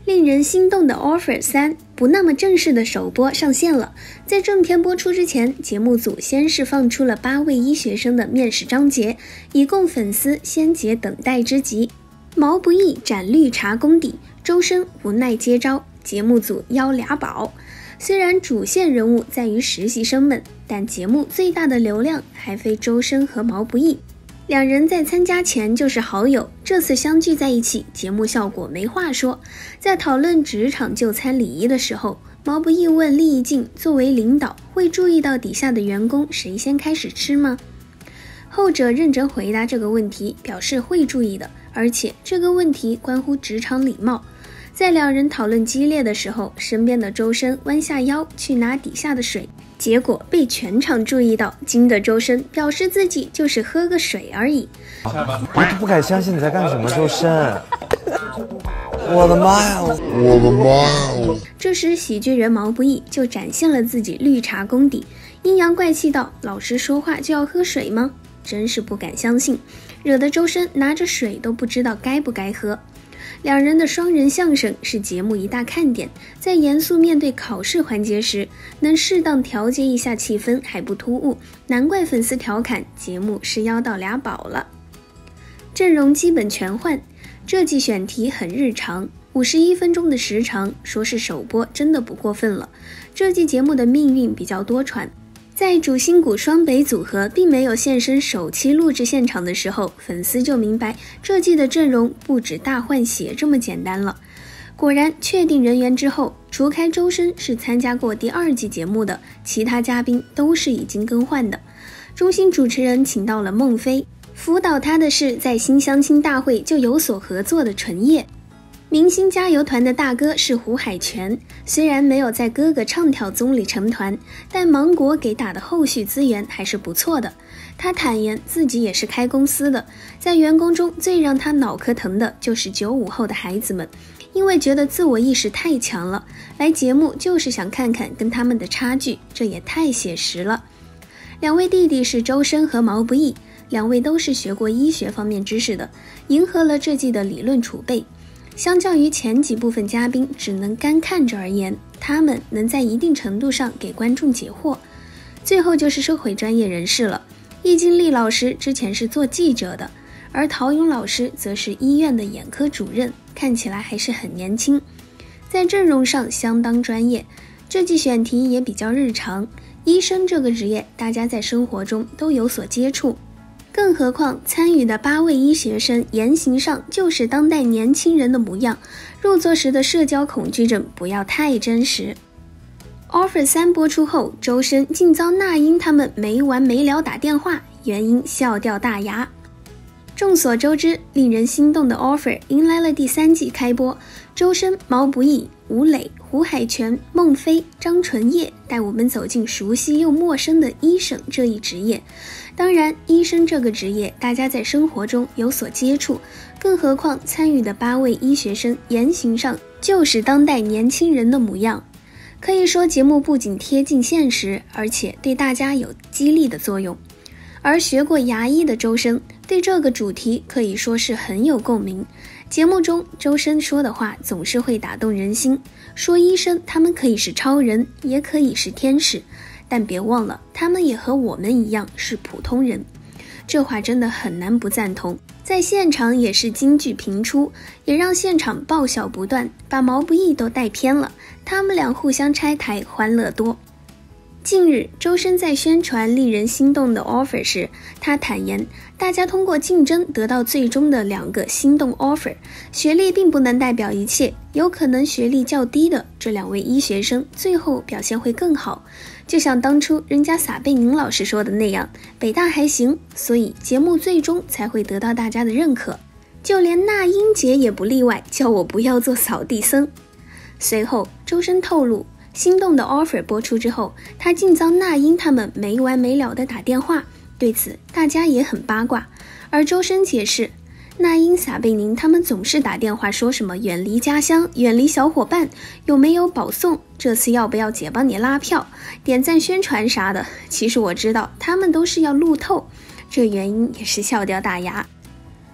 令人心动的 Offer 3不那么正式的首播上线了。在正片播出之前，节目组先是放出了8位医学生的面试章节，以供粉丝先解等待之急。毛不易展绿茶功底，周深无奈接招，节目组邀俩宝。虽然主线人物在于实习生们，但节目最大的流量还非周深和毛不易。两人在参加前就是好友，这次相聚在一起，节目效果没话说。在讨论职场就餐礼仪的时候，毛不易问厉以静，作为领导会注意到底下的员工谁先开始吃吗？后者认真回答这个问题，表示会注意的，而且这个问题关乎职场礼貌。在两人讨论激烈的时候，身边的周深弯下腰去拿底下的水，结果被全场注意到，惊的周深表示自己就是喝个水而已。 我都不敢相信你在干什么，周深！我的妈呀！我的妈呀！ 这时喜剧人毛不易就展现了自己绿茶功底，阴阳怪气道：“老师说话就要喝水吗？真是不敢相信！”惹得周深拿着水都不知道该不该喝。两人的双人相声是节目一大看点，在严肃面对考试环节时，能适当调节一下气氛还不突兀，难怪粉丝调侃节目是邀到俩宝了。阵容基本全换，这季选题很日常，51分钟的时长，说是首播真的不过分了。这季节目的命运比较多舛。在主心骨双北组合并没有现身首期录制现场的时候，粉丝就明白这季的阵容不止大换血这么简单了。果然，确定人员之后，除开周深是参加过第2季节目的，其他嘉宾都是已经更换的。中心主持人请到了孟非，辅导他的是在新相亲大会就有所合作的纯叶。明星加油团的大哥是胡海泉，虽然没有在哥哥唱跳综里成团，但芒果给打的后续资源还是不错的。他坦言自己也是开公司的，在员工中最让他脑壳疼的就是95后的孩子们，因为觉得自我意识太强了，来节目就是想看看跟他们的差距，这也太写实了。两位弟弟是周深和毛不易，两位都是学过医学方面知识的，迎合了这季的理论储备。相较于前几部分嘉宾只能干看着而言，他们能在一定程度上给观众解惑。最后就是社会专业人士了，易经力老师之前是做记者的，而陶勇老师则是医院的眼科主任，看起来还是很年轻。在阵容上相当专业，这季选题也比较日常，医生这个职业大家在生活中都有所接触。更何况参与的8位医学生言行上就是当代年轻人的模样，入座时的社交恐惧症不要太真实。Offer 3播出后，周深竟遭那英他们没完没了打电话，原因笑掉大牙。众所周知，令人心动的 Offer 迎来了第3季开播，周深、毛不易、吴磊、胡海泉、孟非、张纯叶带我们走进熟悉又陌生的医生这一职业。当然，医生这个职业大家在生活中有所接触，更何况参与的8位医学生言行上就是当代年轻人的模样。可以说节目不仅贴近现实，而且对大家有激励的作用。而学过牙医的周深对这个主题可以说是很有共鸣。节目中周深说的话总是会打动人心，说医生他们可以是超人，也可以是天使，但别忘了他们也和我们一样是普通人。这话真的很难不赞同，在现场也是金句频出，也让现场爆笑不断，把毛不易都带偏了，他们俩互相拆台，欢乐多。近日，周深在宣传令人心动的 offer 时，他坦言，大家通过竞争得到最终的2个心动 offer， 学历并不能代表一切，有可能学历较低的这2位医学生最后表现会更好。就像当初人家撒贝宁老师说的那样，北大还行，所以节目最终才会得到大家的认可。就连那英姐也不例外，叫我不要做扫地僧。随后，周深透露，心动的 offer 播出之后，他竟遭那英他们没完没了的打电话，对此大家也很八卦。而周深解释，那英、撒贝宁他们总是打电话说什么远离家乡、远离小伙伴，有没有保送，这次要不要姐帮你拉票、点赞宣传啥的。其实我知道他们都是要路透，这原因也是笑掉大牙。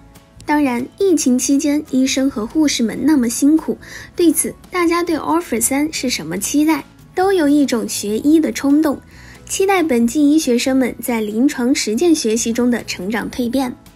当然，疫情期间医生和护士们那么辛苦，对此大家对 Offer 3是什么期待？都有一种学医的冲动，期待本季医学生们在临床实践学习中的成长蜕变。